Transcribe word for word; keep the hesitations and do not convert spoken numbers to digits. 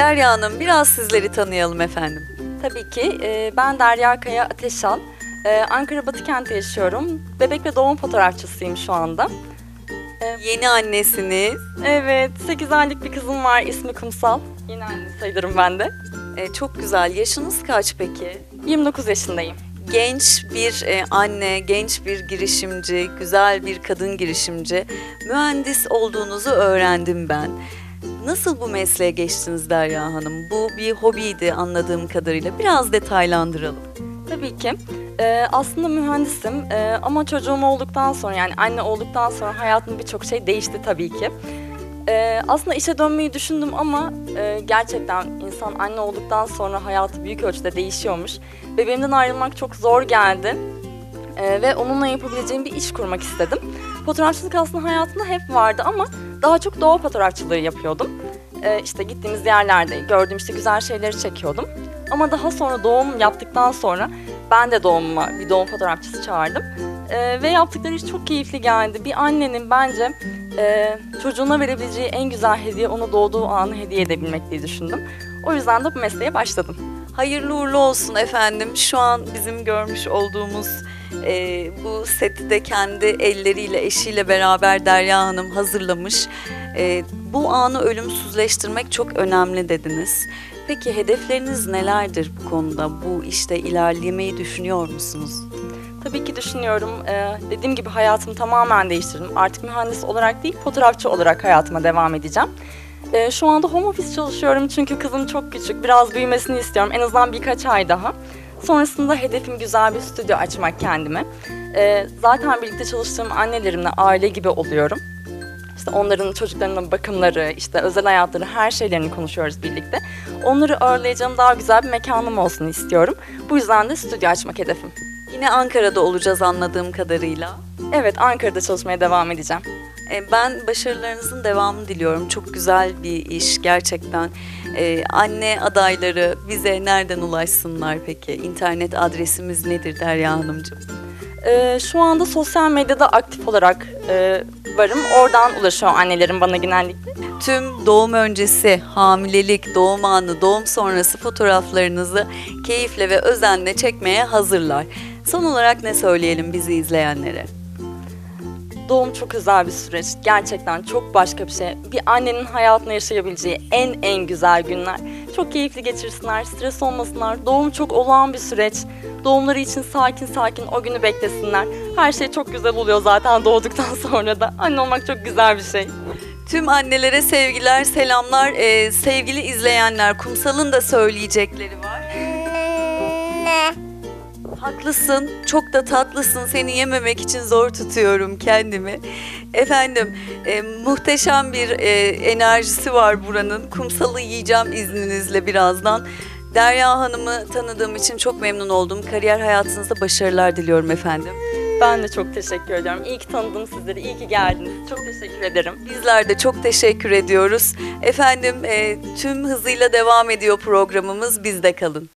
Derya Hanım, biraz sizleri tanıyalım efendim. Tabii ki. e, Ben Derya Kaya Ateşal. E, Ankara Batıkent'te yaşıyorum. Bebek ve doğum fotoğrafçısıyım şu anda. Yeni annesiniz. Evet, sekiz aylık bir kızım var. İsmi Kumsal. Yeni anne sayılırım ben de. Ee, çok güzel. Yaşınız kaç peki? yirmi dokuz yaşındayım. Genç bir e, anne, genç bir girişimci, güzel bir kadın girişimci. Mühendis olduğunuzu öğrendim ben. Nasıl bu mesleğe geçtiniz Derya Hanım? Bu bir hobiydi anladığım kadarıyla. Biraz detaylandıralım. Tabii ki. Ee, aslında mühendisim ee, ama çocuğum olduktan sonra, yani anne olduktan sonra hayatımda birçok şey değişti tabii ki. Ee, aslında işe dönmeyi düşündüm ama e, gerçekten insan anne olduktan sonra hayatı büyük ölçüde değişiyormuş. Bebeğimden ayrılmak çok zor geldi Ee, ve onunla yapabileceğim bir iş kurmak istedim. Fotoğrafçılık aslında hayatımda hep vardı ama daha çok doğa fotoğrafçılığı yapıyordum. Ee, işte gittiğimiz yerlerde gördüğüm işte güzel şeyleri çekiyordum. Ama daha sonra doğum yaptıktan sonra ben de doğumuma bir doğum fotoğrafçısı çağırdım. Ee, ve yaptıkları iş çok keyifli geldi. Bir annenin bence e, çocuğuna verebileceği en güzel hediye ona doğduğu anı hediye edebilmek diye düşündüm. O yüzden de bu mesleğe başladım. Hayırlı uğurlu olsun efendim. Şu an bizim görmüş olduğumuz e, bu seti de kendi elleriyle, eşiyle beraber Derya Hanım hazırlamış. E, bu anı ölümsüzleştirmek çok önemli dediniz. Peki hedefleriniz nelerdir bu konuda? Bu işte ilerlemeyi düşünüyor musunuz? Tabii ki düşünüyorum. Ee, dediğim gibi hayatımı tamamen değiştirdim. Artık mühendis olarak değil, fotoğrafçı olarak hayatıma devam edeceğim. Ee, şu anda home office çalışıyorum çünkü kızım çok küçük. Biraz büyümesini istiyorum. En azından birkaç ay daha. Sonrasında hedefim güzel bir stüdyo açmak kendime. Ee, zaten birlikte çalıştığım annelerimle aile gibi oluyorum. İşte onların çocuklarının bakımları, işte özel hayatları, her şeylerini konuşuyoruz birlikte. Onları ağırlayacağım daha güzel bir mekanım olsun istiyorum. Bu yüzden de stüdyo açmak hedefim. Yine Ankara'da olacağız anladığım kadarıyla. Evet, Ankara'da çalışmaya devam edeceğim. E, Ben başarılarınızın devamını diliyorum. Çok güzel bir iş gerçekten. E, anne adayları bize nereden ulaşsınlar peki? İnternet adresimiz nedir Derya Hanımcığım? Ee, şu anda sosyal medyada aktif olarak e, varım. Oradan ulaşıyor annelerim bana genellikle. Tüm doğum öncesi, hamilelik, doğum anı, doğum sonrası fotoğraflarınızı keyifle ve özenle çekmeye hazırlar. Son olarak ne söyleyelim bizi izleyenlere? Doğum çok özel bir süreç. Gerçekten çok başka bir şey. Bir annenin hayatını yaşayabileceği en en güzel günler. Çok keyifli geçirsinler, stres olmasınlar. Doğum çok olağan bir süreç. Doğumları için sakin sakin o günü beklesinler. Her şey çok güzel oluyor zaten doğduktan sonra da. Anne olmak çok güzel bir şey. Tüm annelere sevgiler, selamlar. Ee, sevgili izleyenler, Kumsal'ın da söyleyecekleri var. Haklısın, çok da tatlısın. Seni yememek için zor tutuyorum kendimi. Efendim, e, muhteşem bir e, enerjisi var buranın. Kumsal'ı yiyeceğim izninizle birazdan. Derya Hanım'ı tanıdığım için çok memnun oldum. Kariyer hayatınızda başarılar diliyorum efendim. Ben de çok teşekkür ediyorum. İyi ki tanıdım sizleri, iyi ki geldiniz. Çok teşekkür ederim. Bizler de çok teşekkür ediyoruz. Efendim, e, tüm hızıyla devam ediyor programımız. Bizde kalın.